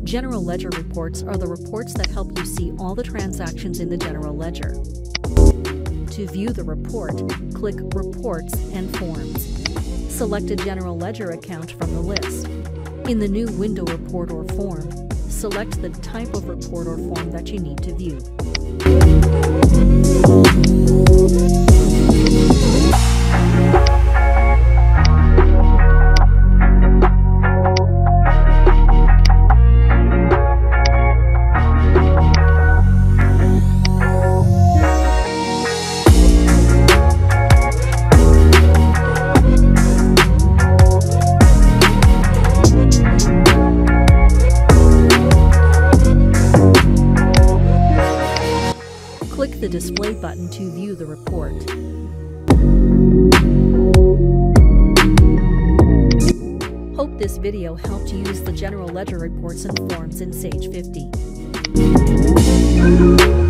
General ledger reports are the reports that help you see all the transactions in the general ledger. To view the report, click Reports and Forms. Select a general ledger account from the list. In the new window report or form, select the type of report or form that you need to view. Click the Display button to view the report. Hope this video helped you use the general ledger reports and forms in Sage 50.